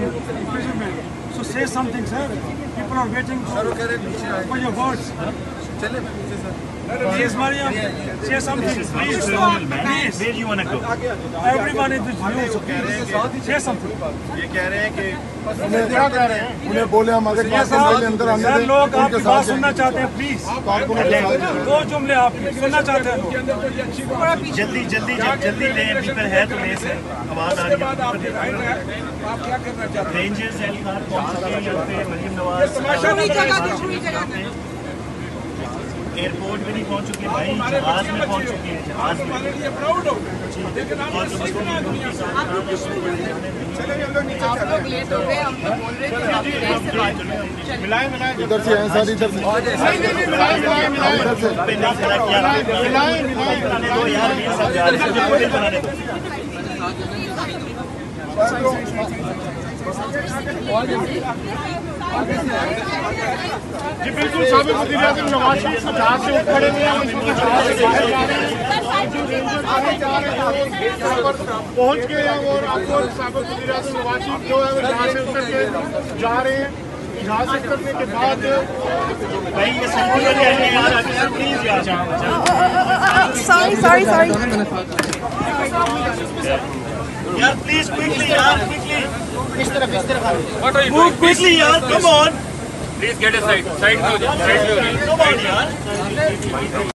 So say something, sir. People are waiting for your words. Please, Mariam, say something. Please, please. Where do you want to go? Everyone is with you, so please say something. ये कह रहे हैं कि क्या कह रहे हैं? उन्हें बोले हम आगे अंदर आने सर, लोग आपकी बात सुनना चाहते हैं, प्लीज। आपको दो जुमले आप सुनना चाहते हैं लोग। जल्दी जल्दी जल्दी ले, पीपल है तो ले सर, आवाज आ रही है। आप क्या करना चाहते हैं? रेंजर्स एहलकार पहुंच चुके हैं यहाँ पे, मरियम नवाज एयरपोर्ट में नहीं पहुंच चुके भाई, जहाज में पहुंच चुके हैं, जहाज में। प्राउड हो मिलाए इधर से सर, इधर से जी बिल्कुल, साबिक़ वज़ीर-ए-आज़म नवाज शरीफ जहाज से उठ खड़े हुए हैं, पहुंच गए हैं और आपको साबिक़ वज़ीर-ए-आज़म नवाज शरीफ जो है वो जहाज से उतर के जा रहे हैं। जहाज से उतरने के बाद भाई ये प्लीज यार, प्लीज क्विकली यार, क्विकली इस तरफ मूव क्विकली यार, come on, please get a side, side में हो जाओ, साइड में हो जाओ, कम ऑन यार।